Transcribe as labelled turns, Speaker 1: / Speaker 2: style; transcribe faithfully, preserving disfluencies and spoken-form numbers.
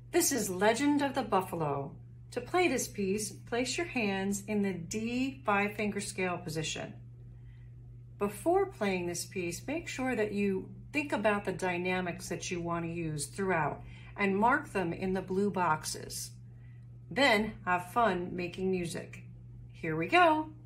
Speaker 1: This is Legend of the Buffalo. To play this piece, place your hands in the D five finger scale position. Before playing this piece, make sure that you think about the dynamics that you want to use throughout and mark them in the blue boxes. Then have fun making music. Here we go.